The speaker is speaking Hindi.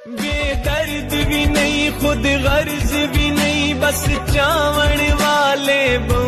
बेदर्द भी नहीं खुद गर्ज भी नहीं, बस चावण वाले